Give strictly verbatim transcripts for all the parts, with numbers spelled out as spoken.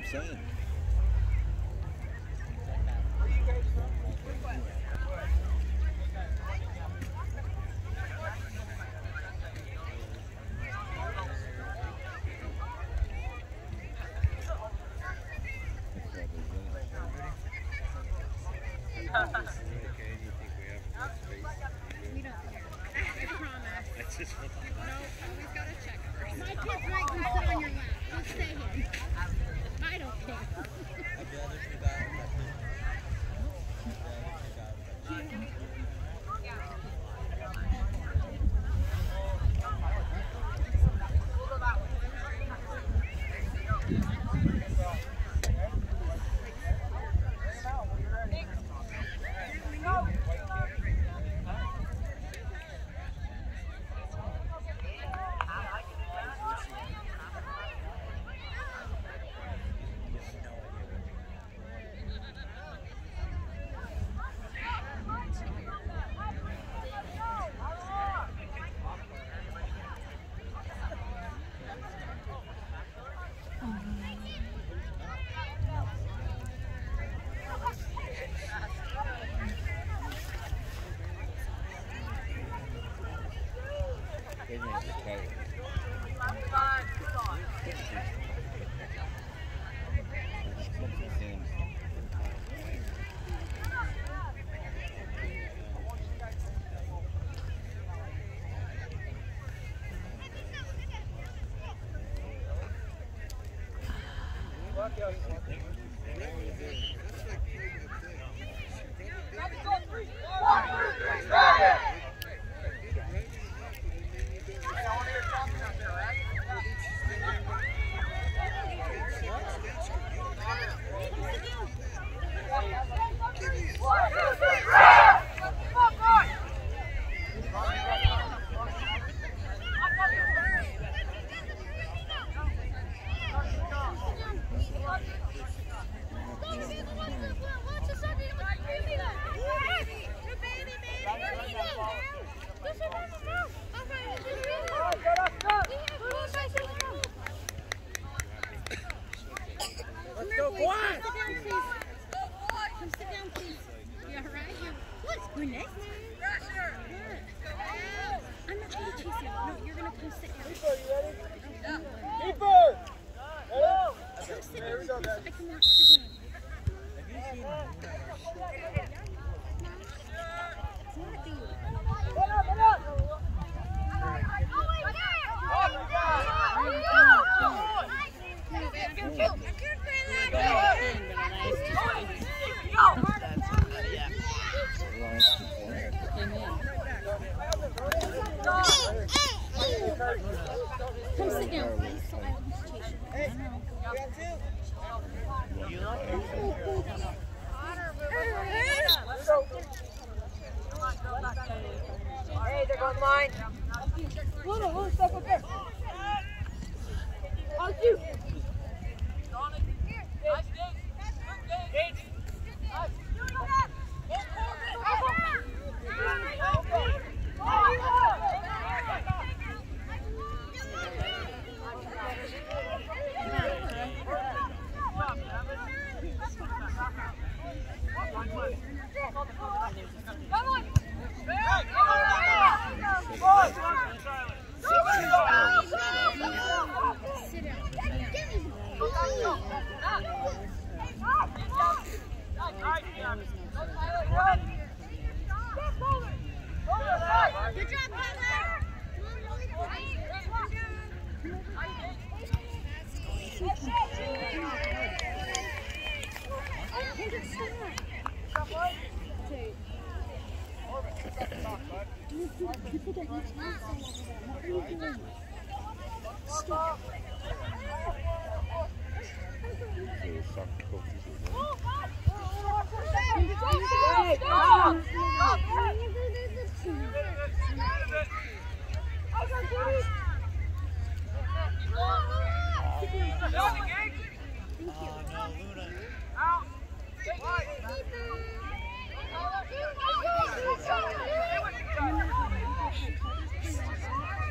I'm saying. We don't care. I promise. No, always gotta check first. My kid's right can sit on your lap. Just stay here. I don't care.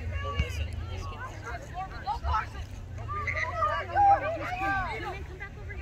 Listen, listen.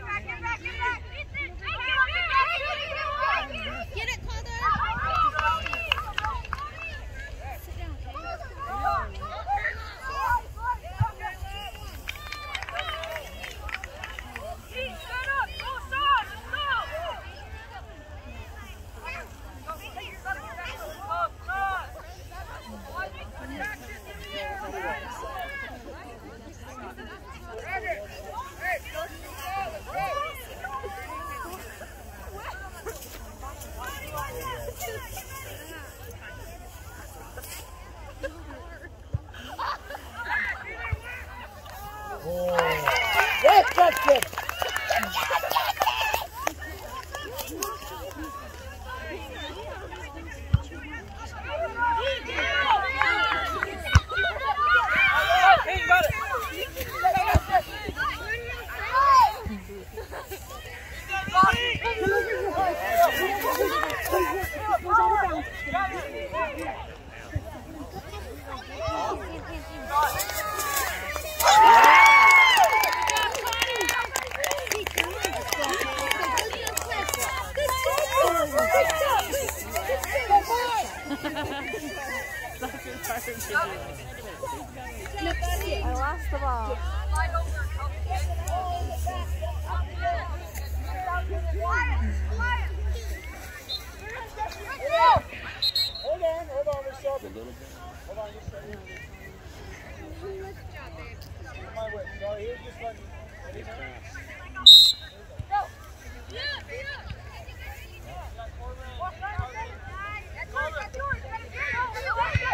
I lost the ball. Hold on, hold on, we're stopping. Hold on, you're starting. My way. Sorry, he was just letting me. Go! Yeah, yeah! That's yours, that's yours!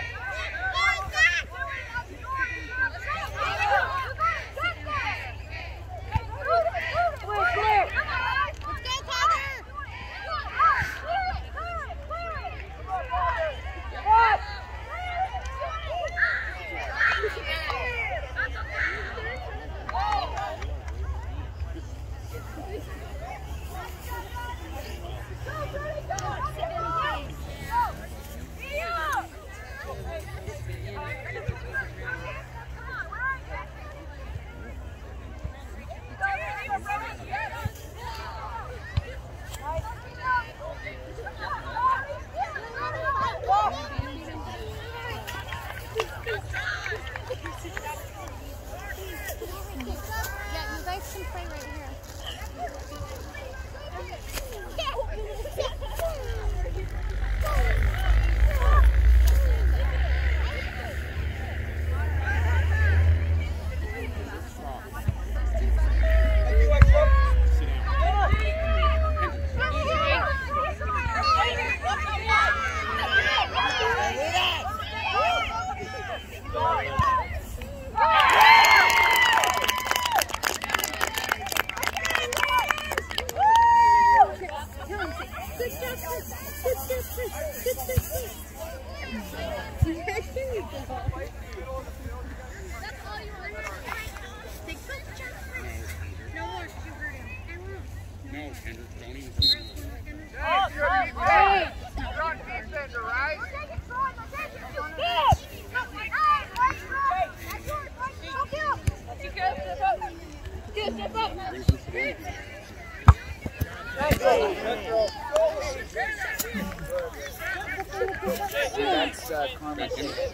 That's uh, Carmen.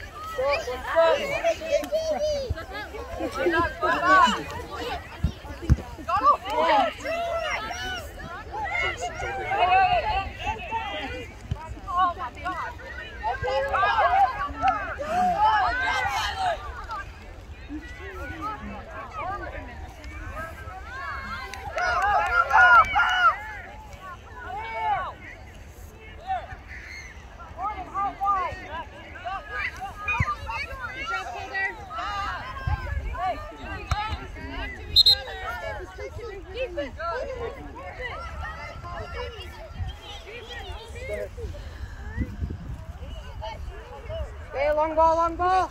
Hey, long ball, long ball.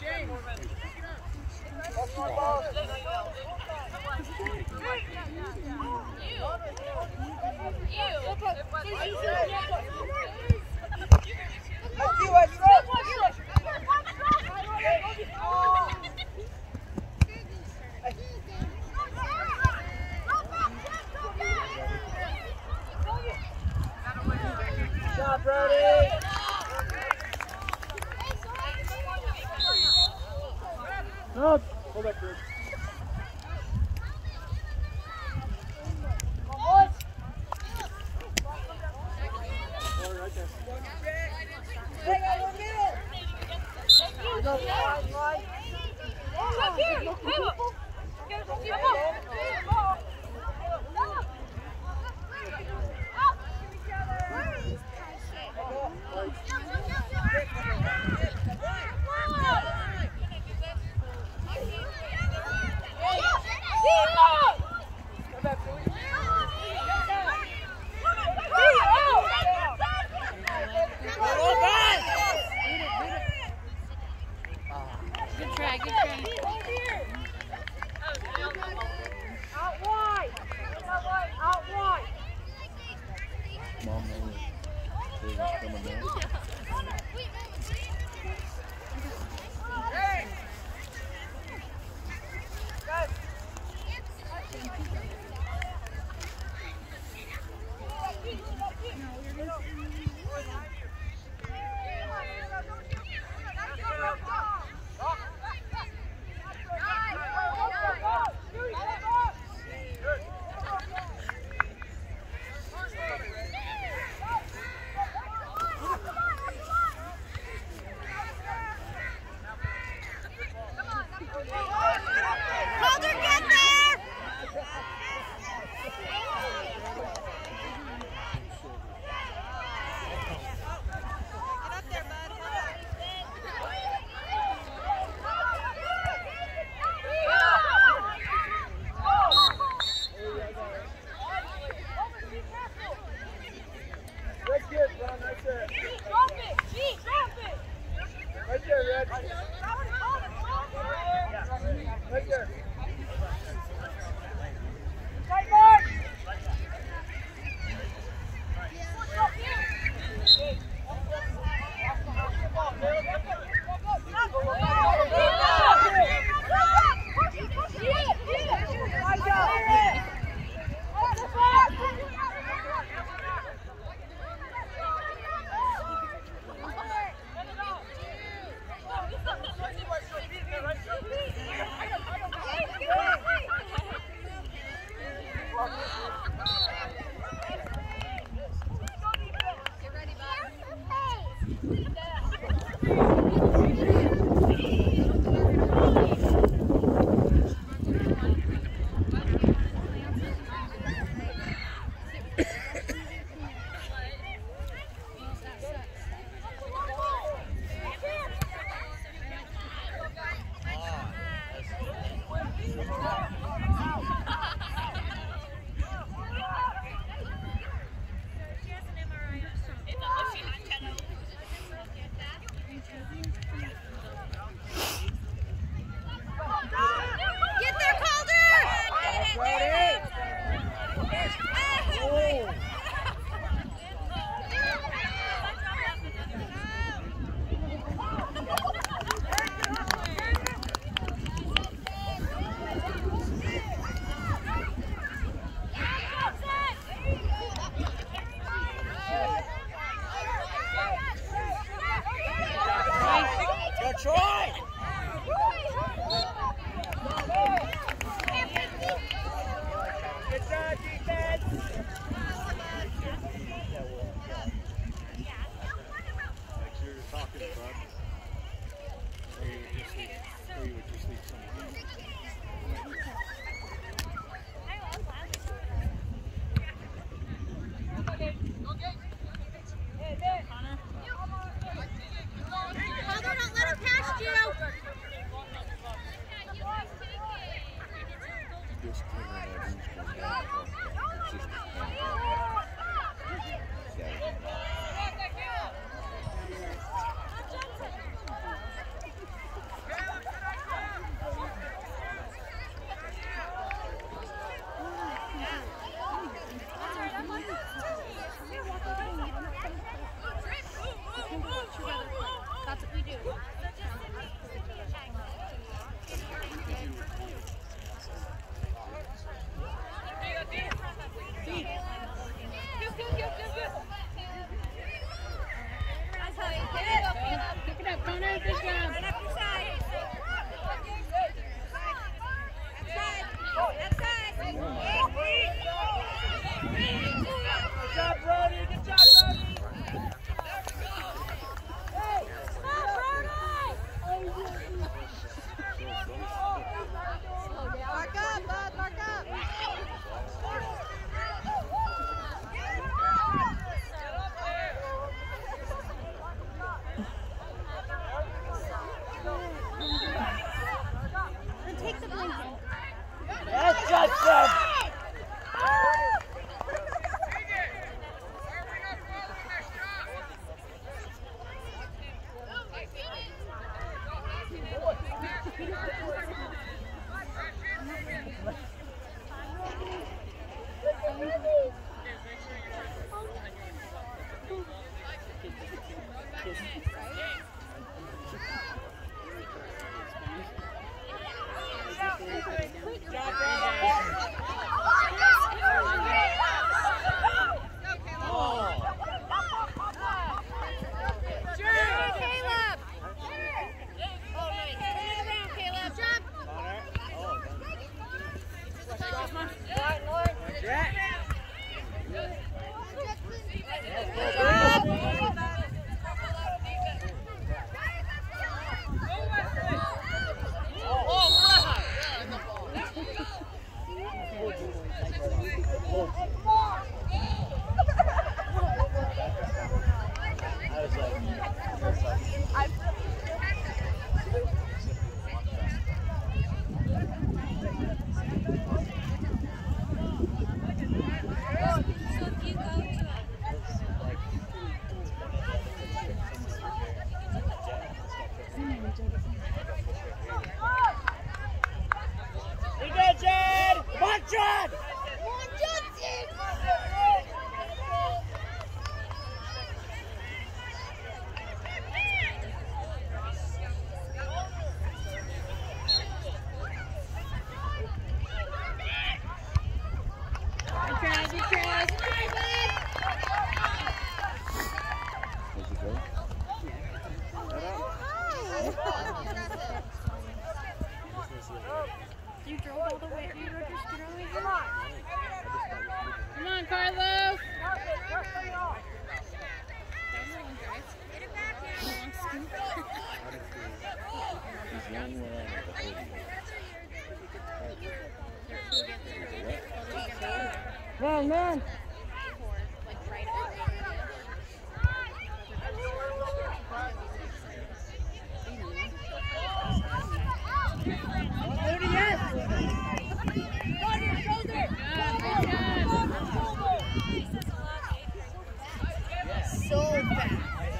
Shot, Brody! No, hold that, Chris. Good try, good try. Out wide. Out wide. Mom knows who's coming down. Hey. Good. Calder, get there! Get up there, bud. Good kid, son. That's it. Drop it. Gee, drop it. Right there, Red. Right there. Right, Mark. Get there, Calder! Good try! Good job, defense! Like you were talking, bud. Or you would just leave, or you would just leave something. Calder, don't let him past you! Just clearing that loose one down. You drove all the way. You were just throwing. Come on. Come on, Carlos. Get it back here. Long scoop. Man, man. So fast.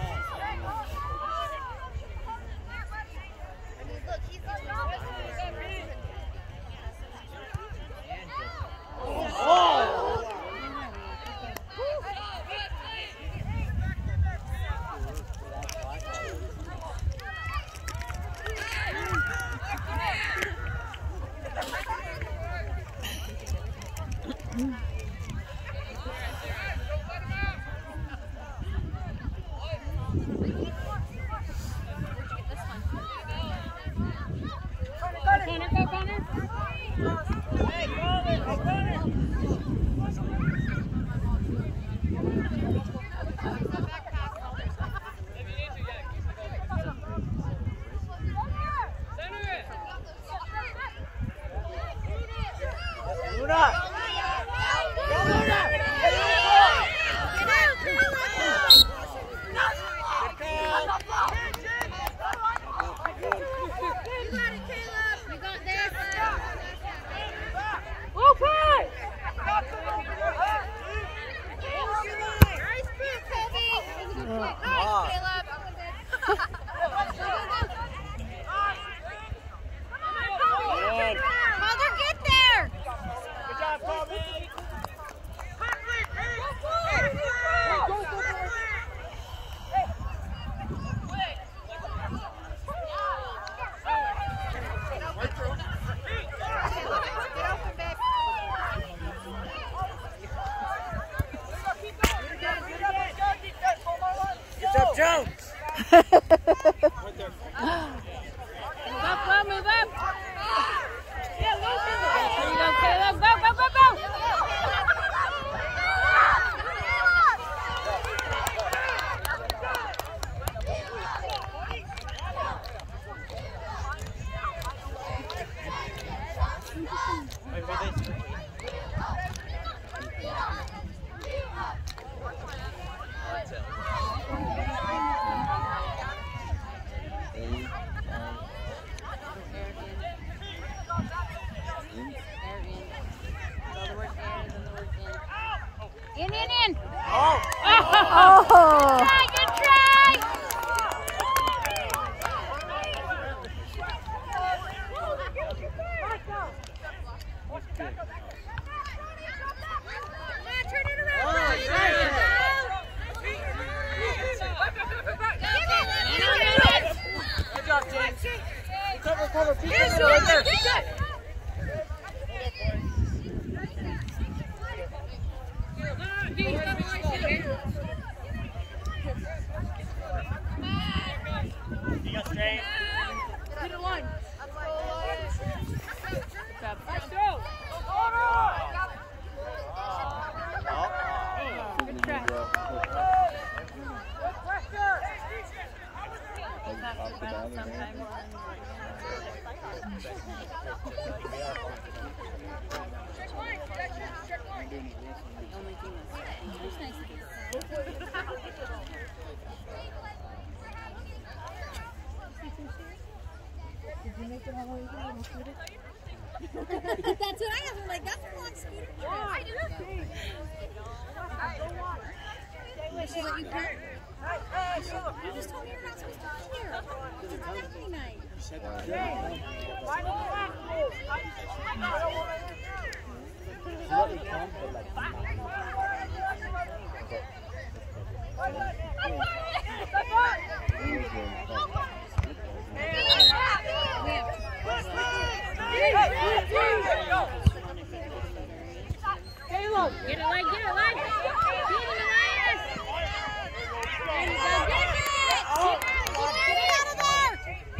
Jones! Move up, go, move up! Yeah, move There you go, Caleb. Go, go, go, go! In, in, in! Oh! Oh! Oh! Good try, good try! Come on, turn it around! Oh, There nice. you go! Good job, James. Cover, cover, keep it right there. You got straight. To the line. Let's go. Good try. Good pressure. Have to bounce sometimes. doing it wrestling. The only thing that's it's nice to get Did you make it all the way here and shoot it? That's what I have. I'm like, that's a long scooter. Yeah, I do. She's like, you can't. You just told me you're not supposed to be here. It's a family night. Caleb! Get it, like, get it, like. Get it, Elias. There you go, get it. Get it out of there.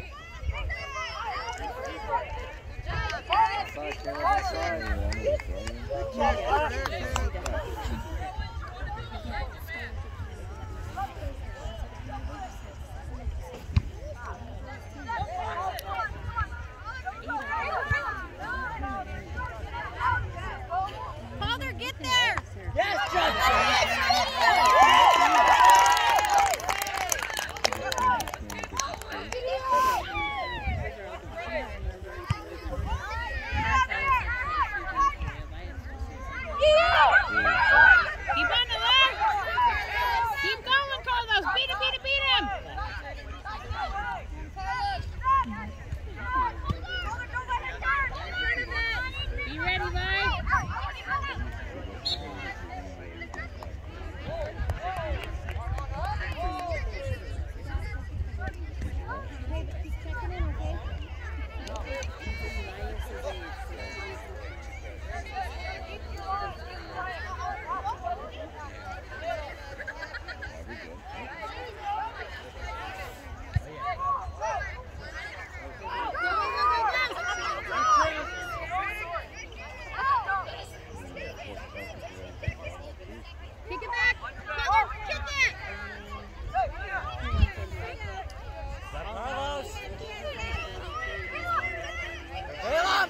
Father, get there. Yes, Judge! Keep on the leg. Keep going, Carlos. Beat him, beat him, beat him. Be ready, bud. Kick it back. Father, kick it. Carlos! Caleb,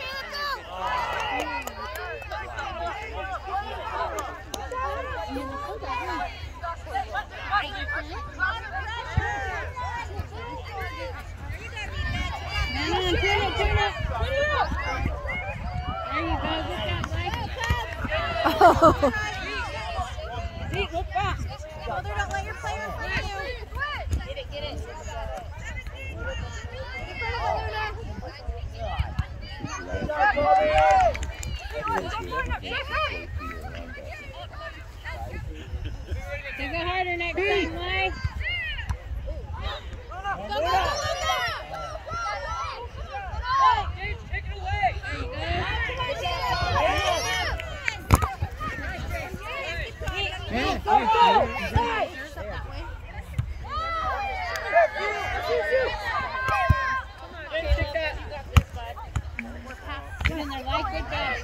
Oh! Pete, look back. Mother, don't let your players beat you. Get it, get it. Take it harder next time, Mike. Go, go, go, go, go. Take it away! There you go. Go, go! Get in there, Mike. Good job.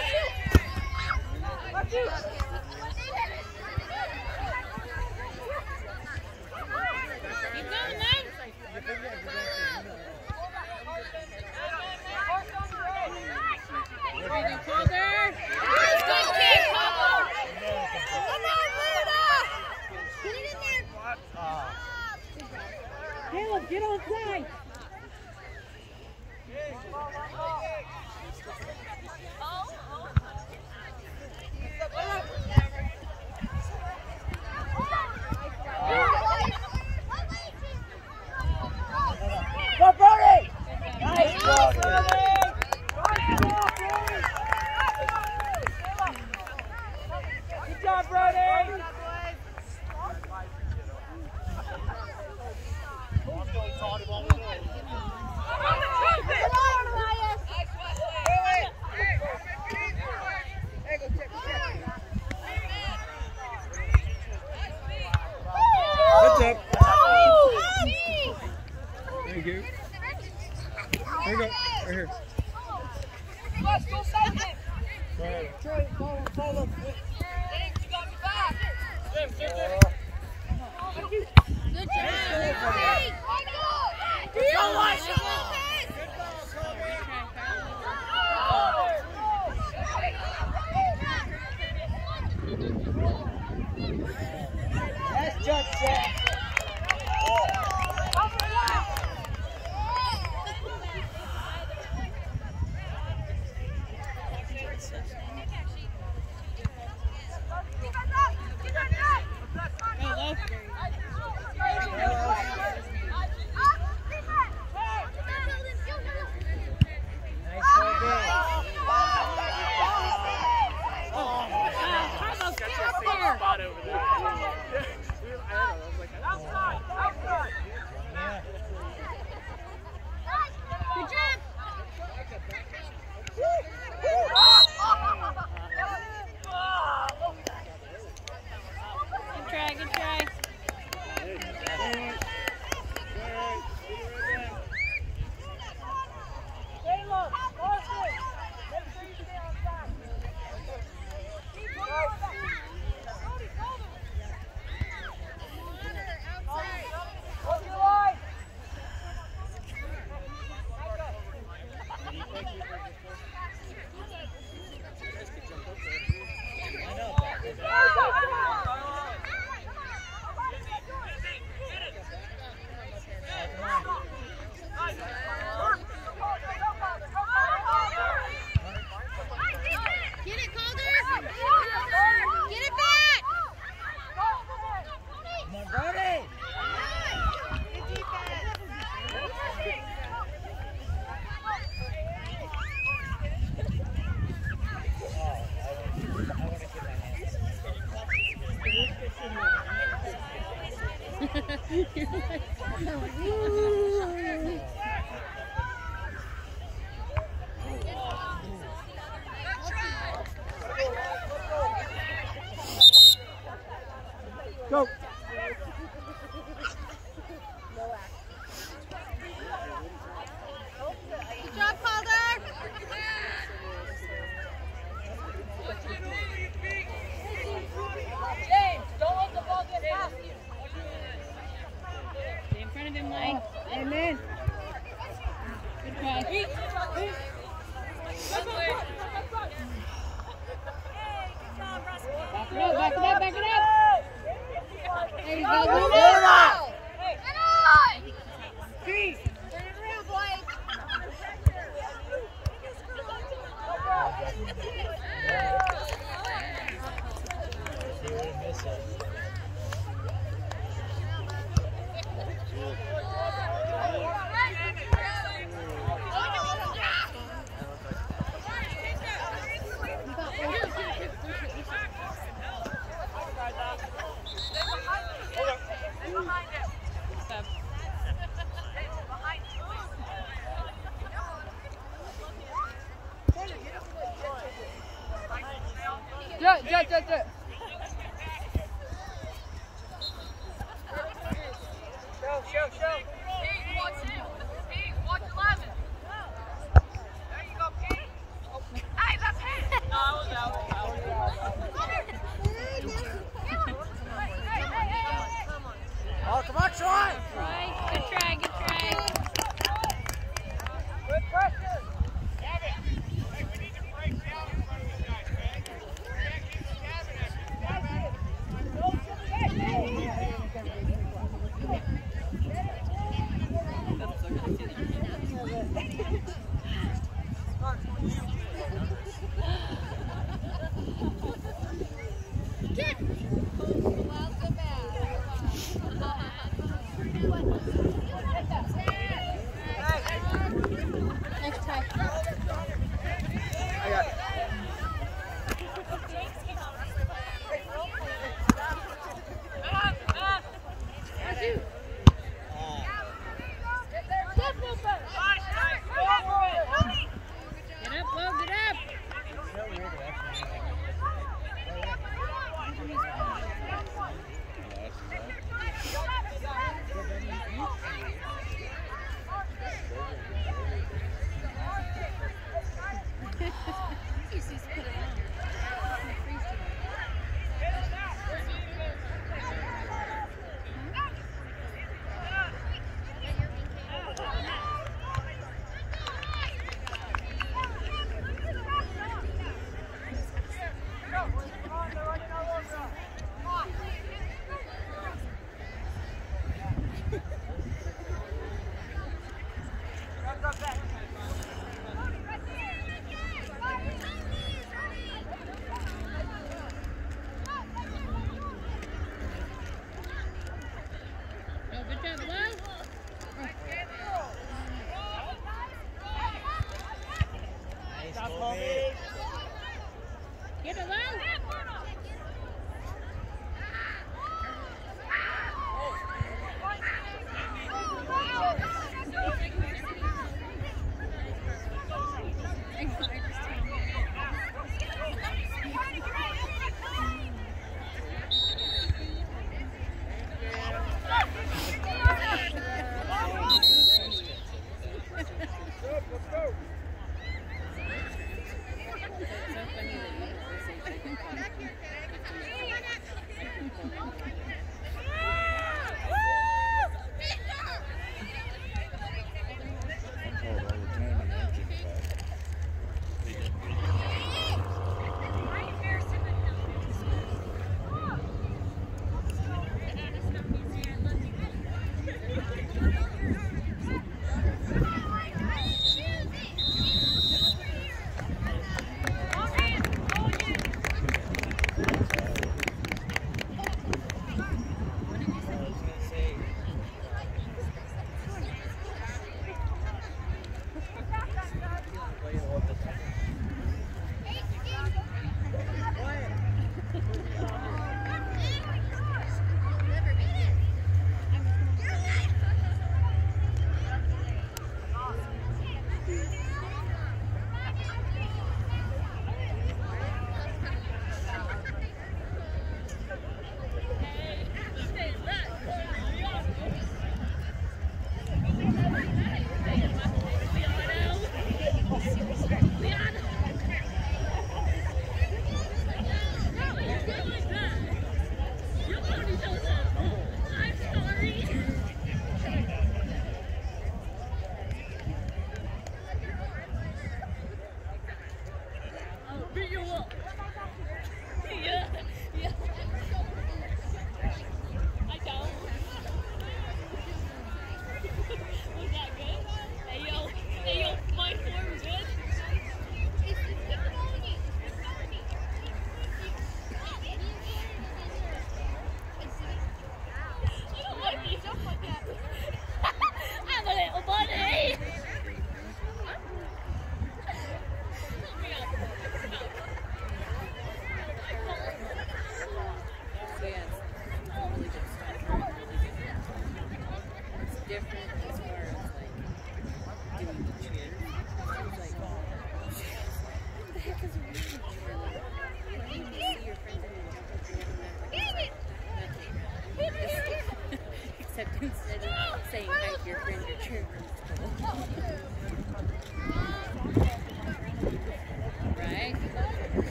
Keep going, Mike. There you go, Calder. Good kick, Calder. Come on, Luna. Get it in there. Caleb, get on side! Go, Brody! Nice, Brody! Good job, Brody! Let's go, Todd. Go. Good job, Calder. James, don't let the ball get past you. Stay in front of him, Mike. Amen. Good pass. Back it up, back it up, back it up. There you go. Good Hey, Turn it around, Blake. Jet, jet, jet, jet. Show, show, show. Pete, watch him. Pete, watch eleven. There you go, Pete. Oh. Hey, that's him. No, I was out. I was out. Hey, hey, hey, hey. Oh, come on, Troy. Right. Good try, good try. Good pressure.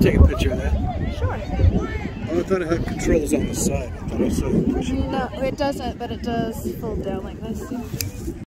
take a picture of that. Sure. Oh, I thought it had controls on the side. I thought I saw you pushing. No, it doesn't, but it does fold down like this.